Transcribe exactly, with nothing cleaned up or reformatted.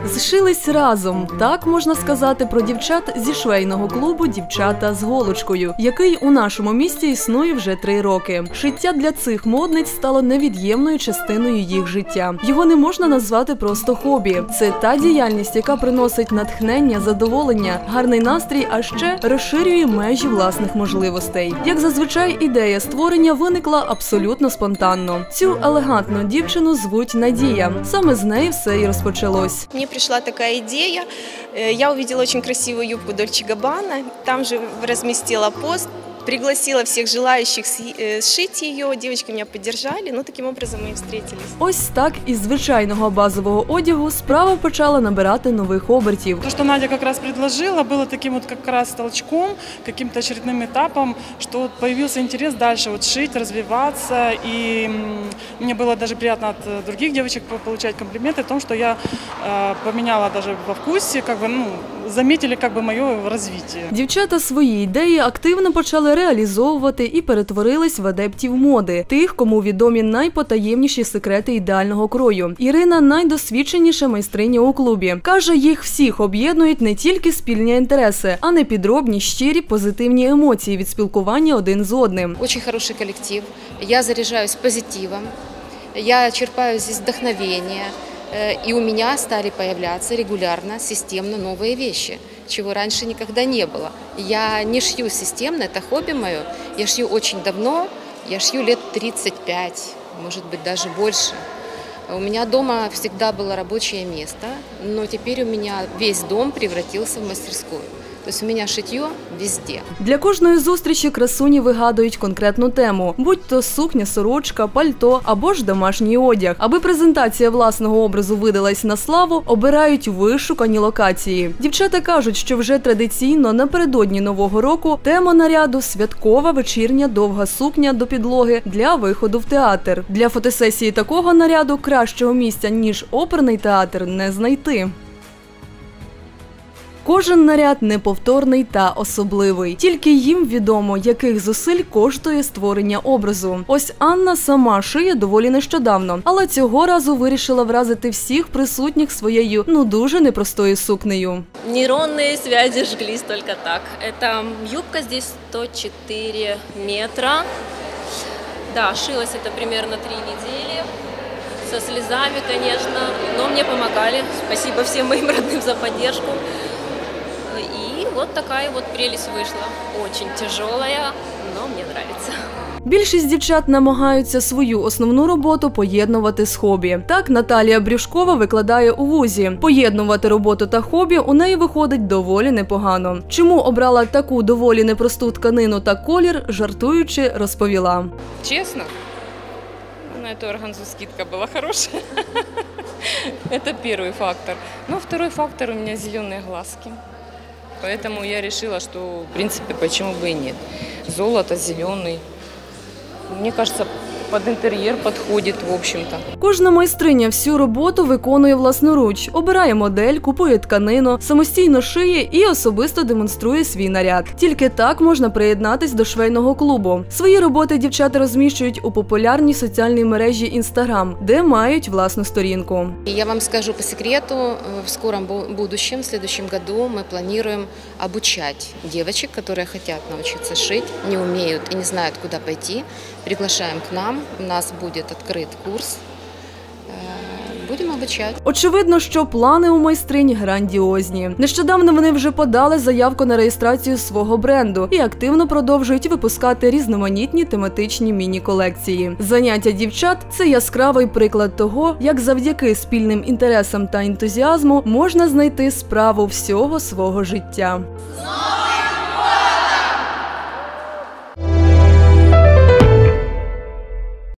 Зшились разом. Так можна сказати про дівчат зі швейного клубу «Дівчата з голочкою», який у нашому місті існує вже три роки. Шиття для цих модниць стало невід'ємною частиною їх життя. Його не можна назвати просто хобі. Це та діяльність, яка приносить натхнення, задоволення, гарний настрій, а ще розширює межі власних можливостей. Як зазвичай, ідея створення виникла абсолютно спонтанно. Цю елегантну дівчину звуть Надія. Саме з неї все і розпочалось. Мне пришла такая идея. Я увидела очень красивую юбку Дольче Габбана, там же разместила пост, пригласила всех желающих сшить ее. Девочки меня поддержали, ну таким образом мы и встретились. Ось так із звичайного базового одягу справа почала набирати нових обертів. То, что Надя как раз предложила, было таким вот как раз толчком, каким-то очередным этапом, что вот появился интерес дальше вот шить, развиваться. И мне было даже приятно от других девочек получать комплименты о том, что я э, поменяла даже во вкусе, как бы, ну, заметили как бы мое развитие. Дівчата свої ідеї активно почали реалізовувати і перетворились в адептів моди. Тих, кому відомі найпотаємніші секрети ідеального крою. Ірина – найдосвідченіша майстриня у клубі. Каже, їх всіх об'єднують не тільки спільні інтереси, а не підробні, щирі, позитивні емоції від спілкування один з одним. Дуже хороший колектив, я заряджаюсь позитивом, я черпаю здесь вдохновение. И у меня стали появляться регулярно, системно новые вещи, чего раньше никогда не было. Я не шью системно, это хобби мое. Я шью очень давно, я шью лет тридцать пять, может быть даже больше. У меня дома всегда было рабочее место, но теперь у меня весь дом превратился в мастерскую. Тобто у мене шиття везде. Для кожної зустрічі красуні вигадують конкретну тему. Будь-то сукня, сорочка, пальто або ж домашній одяг. Аби презентація власного образу видалась на славу, обирають вишукані локації. Дівчата кажуть, що вже традиційно напередодні Нового року тема наряду – святкова вечірня довга сукня до підлоги для виходу в театр. Для фотосесії такого наряду кращого місця, ніж оперний театр, не знайти. Кожен наряд неповторний та особливий. Тільки їм відомо, яких зусиль коштує створення образу. Ось Анна сама шиє доволі нещодавно, але цього разу вирішила вразити всіх присутніх своєю, ну, дуже непростою сукнею. Нейронные связи жглись только так. Это юбка здесь сто четыре метра. Да, шилась это примерно три недели. Со слезами, конечно, но мне помогали. Спасибо всем моим родным за поддержку. И вот такая вот прелесть вышла. Очень тяжелая, но мне нравится. Більшість дівчат намагаються свою основну роботу поєднувати з хобі. Так, Наталія Брюшкова викладає у вузі. Поєднувати роботу та хобі у неї виходить доволі непогано. Чому обрала таку доволі непросту тканину та колір, жартуючи, розповіла. Чесно? На эту органзу скидка была хорошая. Это первый фактор. Но второй фактор — у меня зеленые глазки. Поэтому я решила, что, в принципе, почему бы и нет. Золото, зеленый. Мне кажется, під інтер'єр підходить, в общем-то. Кожна майстриня всю роботу виконує власноруч. Обирає модель, купує тканину, самостійно шиє і особисто демонструє свій наряд. Тільки так можна приєднатись до швейного клубу. Свої роботи дівчата розміщують у популярній соціальній мережі Instagram, де мають власну сторінку. Я вам скажу по секрету, в скором будущем, в следующем году мы планируем обучать девочек, которые хотят научиться шить, не умеют и не знают, куда пойти. Приглашаем к нам. У нас буде відкритий курс. Будемо обучати. Очевидно, що плани у майстринь грандіозні. Нещодавно вони вже подали заявку на реєстрацію свого бренду і активно продовжують випускати різноманітні тематичні міні-колекції. Заняття дівчат – це яскравий приклад того, як завдяки спільним інтересам та ентузіазму можна знайти справу всього свого життя.